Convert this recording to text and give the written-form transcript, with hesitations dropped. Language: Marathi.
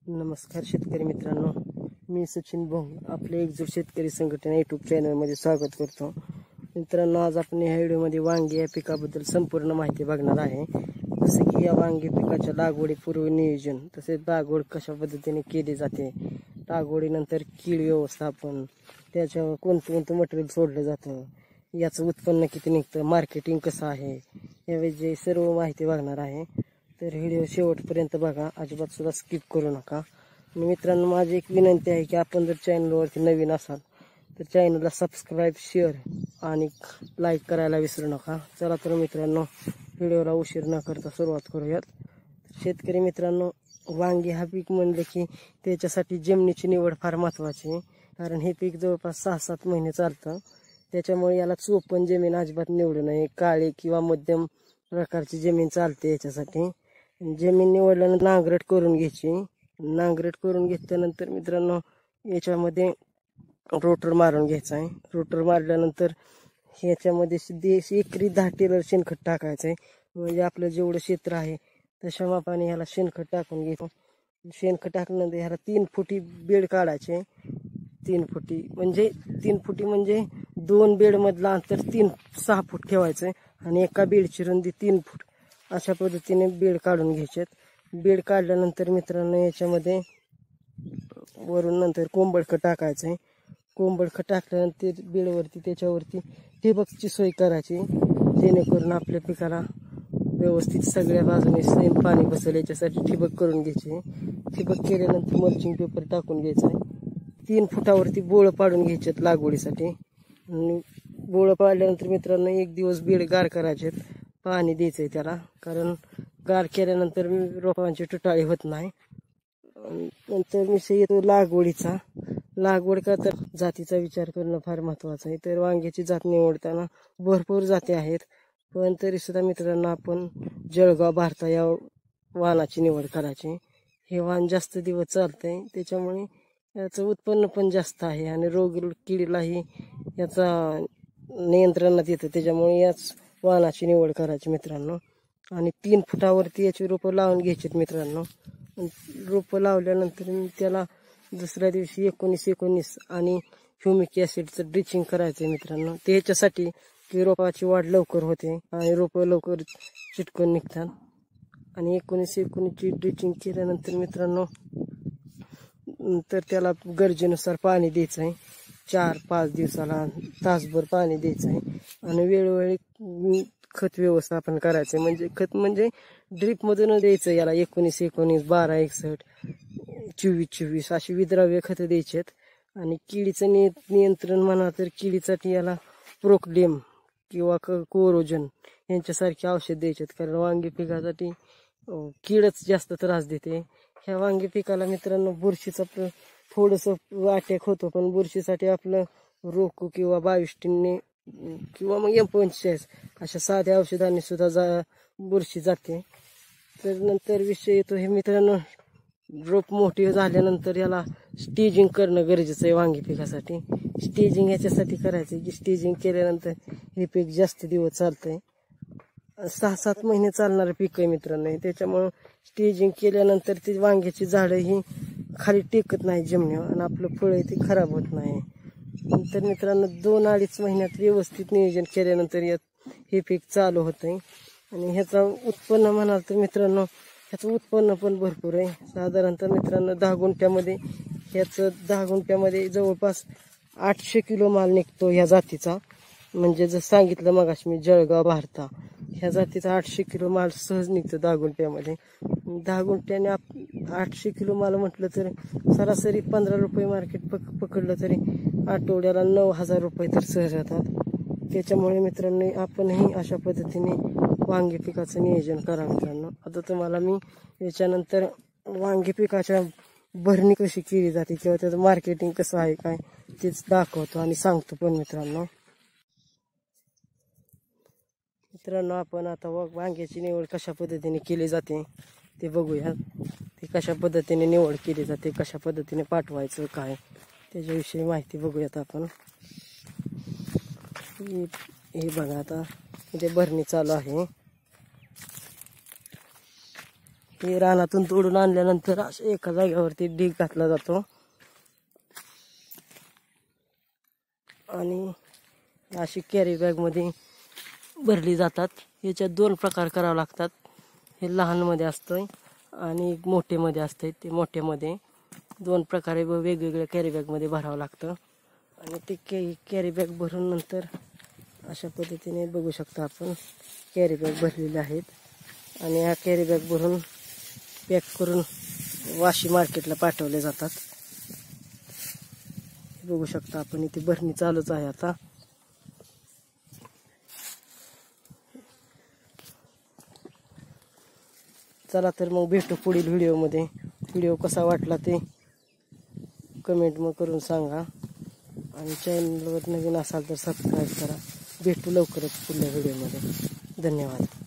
नमस्कार शेतकरी मित्रांनो, मी सचिन भोंग आपले एकजूट शेतकरी संघटना यूट्यूब चॅनलमध्ये स्वागत करतो. मित्रांनो, आज आपण या व्हिडिओमध्ये वांगी या पिकाबद्दल संपूर्ण माहिती बघणार आहे. जसे की या वांगी पिकाच्या लागवडीपूर्व नियोजन, तसेच लागवड कशा पद्धतीने केली जाते, लागवडीनंतर कीड व्यवस्थापन, त्याच्यावर कोणतं मटेरियल सोडलं जातं, याचं उत्पन्न किती निघतं, मार्केटिंग कसं आहे, याविषयी सर्व माहिती बघणार आहे. तर व्हिडिओ शेवटपर्यंत बघा, अजिबात सुद्धा स्किप करू नका. आणि मित्रांनो, माझी एक विनंती आहे की आपण जर चॅनलवरती नवीन असाल तर चॅनलला सबस्क्राईब, शेअर आणि लाईक करायला विसरू नका. चला तर मित्रांनो, व्हिडिओला उशीर न करता सुरुवात करूयात. शेतकरी मित्रांनो, वांगी हा पीक म्हणले की त्याच्यासाठी जमिनीची निवड फार महत्त्वाची आहे. कारण हे पीक जवळपास 6-7 महिने चालतं. त्याच्यामुळे याला चोपण जमीन अजिबात निवडू नये. काळी किंवा मध्यम प्रकारची जमीन चालते याच्यासाठी. जमीन निवडल्यानंतर नांगरट करून घ्यायची. नांगरट करून घेतल्यानंतर मित्रांनो, याच्यामध्ये रोटर मारून घ्यायचा आहे. रोटर मारल्यानंतर ह्याच्यामध्ये एकरी 10 टेलर शेणखत टाकायचं आहे. म्हणजे आपलं जेवढं क्षेत्र आहे तशा मापाने ह्याला शेणखत टाकून घ्यायचं. शेणखत टाकल्यानंतर ह्याला 3 फुटी बेड काढायचे. 3 फुटी म्हणजे 2 बेडमधलं अंतर 6 फूट ठेवायचं आहे. आणि एका बेडची रुंदी 3 फूट अशा पद्धतीने बेड काढून घ्यायचे. बेड काढल्यानंतर मित्रांनो, याच्यामध्ये वरून नंतर कोंबडखत टाकायचं आहे. कोंबडखत टाकल्यानंतर बेडवरती त्याच्यावरती ठिबकची सोय करायची, जेणेकरून आपल्या पिकाला व्यवस्थित सगळ्या बाजूने सेम पाणी बसेल याच्यासाठी ठिबक करून घ्यायची. ठिबक केल्यानंतर मल्चिंग पेपर टाकून घ्यायचा आहे. 3 फुटावरती बोळं पाडून घ्यायचे लागवडीसाठी. आणि बोळं पाडल्यानंतर मित्रांनो, 1 दिवस बेड गार करायचे, पाणी द्यायचंय त्याला. कारण गार केल्यानंतर रोपांची तुटाळी होत नाही. नंतर विषय येतो लागवडीचा. लागवड करता जातीचा विचार करणं फार महत्वाचं आहे. तर वांग्याची जात निवडताना भरपूर जाती आहेत, पण तरी सुद्धा मित्रांनो, आपण जळगाव भारता या वाणाची निवड करायची. हे वाण जास्त दिवस चालतंय, त्याच्यामुळे याचं उत्पन्न पण जास्त आहे आणि रोग किडीलाही याचा नियंत्रणात येतं. त्याच्यामुळे याच वाणाची निवड करायची मित्रांनो. आणि 3 फुटावरती याची रोपं लावून घ्यायची मित्रांनो. रोपं लावल्यानंतर त्याला दुसऱ्या दिवशी 19-19 आणि ह्युमिक ॲसिडचं ड्रिचिंग करायचं आहे मित्रांनो. ते ह्याच्यासाठी की रोपाची वाढ लवकर होते आणि रोपं लवकर चिटकून निघतात. आणि 19-19ची ड्रिचिंग केल्यानंतर मित्रांनो, तर त्याला गरजेनुसार पाणी द्यायचं आहे. 4-5 दिवसाला तासभर पाणी द्यायचं आहे. आणि वेळोवेळी खत व्यवस्थापन करायचं. खत म्हणजे ड्रीपमधून द्यायचं याला. 19-19, 12-61, 24-24 अशी विद्राव्य खतं द्यायची आहेत. आणि किडीचं नियंत्रण म्हणा तर किडीसाठी याला प्रोक्लेम किंवा कोरोजन यांच्यासारखे औषध द्यायचे आहेत. कारण वांगी पिकासाठी कीडच जास्त त्रास देते. ह्या वांगी पिकाला मित्रांनो, बुरशीचा थोडंसं अटॅक होतो, पण बुरशीसाठी आपलं रोको किंवा 22 किंवा मग M45 अशा साध्या औषधांनी सुद्धा बुरशी जाते. तर नंतर विषय येतो हे मित्रांनो, रोप मोठी झाल्यानंतर याला स्टेजिंग करणं गरजेचं आहे वांगी पिकासाठी. स्टेजिंग याच्यासाठी करायचं की स्टेजिंग केल्यानंतर हे पीक जास्त दिवस चालतंय. 6-7 महिने चालणारं पीक आहे मित्रांनो. त्याच्यामुळं स्टेजिंग केल्यानंतर ती वांग्याची झाडं ही खाली टेकत नाही जमिनीवर आणि आपलं फळ आहे ते खराब होत नाही. नंतर मित्रांनो, 2-2.5 महिन्यात व्यवस्थित नियोजन केल्यानंतर हे पीक चालू होतंय. आणि ह्याचा उत्पन्न म्हणाल तर मित्रांनो, ह्याचं उत्पन्न पण भरपूर आहे. साधारणतः मित्रांनो, 10 गुंठ्यामध्ये जवळपास 800 किलो माल निघतो ह्या जातीचा. म्हणजे जर सांगितलं मगाशी मी जळगाव भारता, ह्या जातीचा 800 किलो माल सहज निघतो 10 गुंठ्यामध्ये. 10 गुंठ्याने 800 किलो माल म्हटलं तर सरासरी 15 रुपये मार्केट पकडलं तरी आठवड्याला 9,000 रुपये तर सहज येतात. त्याच्यामुळे मित्रांनो, आपणही अशा पद्धतीने वांगी पिकाचं नियोजन करा मित्रांनो. आता तुम्हाला मी याच्यानंतर वांगी पिकाच्या भरणी कशी केली जाते किंवा त्याचं मार्केटिंग कसं आहे काय तेच दाखवतो आणि सांगतो पण मित्रांनो. आपण आता वांग्याची निवड कशा पद्धतीने केली जाते ते बघूया. ते कशा पद्धतीने निवड केली जाते, कशा पद्धतीने पाठवायचं काय, त्याच्याविषयी माहिती बघूयात आपण. हे बघा, आता इथे भरणी चालू आहे. ते रानातून तोडून आणल्यानंतर असं एका जागेवरती ढीग घातला जातो आणि अशी कॅरी बॅगमध्ये भरली जातात. याच्यात 2 प्रकार करावे लागतात. हे लहानमध्ये असतं आणि मोठेमध्ये असतं. ते मोठेमध्ये 2 प्रकारे वेगवेगळ्या कॅरी बॅगमध्ये भरावं लागतं आणि ते कॅरी बॅग भरून नंतर अशा पद्धतीने बघू शकता आपण कॅरी बॅग भरलेले आहेत आणि ह्या कॅरी बॅग भरून पॅक करून वाशी मार्केटला पाठवले जातात. बघू शकता आपण इथे भरणी चालूच आहे आता. चला तर मग भेटू पुढील व्हिडिओमध्ये. व्हिडिओ कसा वाटला ते कमेंट मग करून सांगा आणि चॅनलवर नवीन असाल तर सबस्क्राईब करा. भेटू लवकरच पुढल्या व्हिडिओमध्ये. धन्यवाद.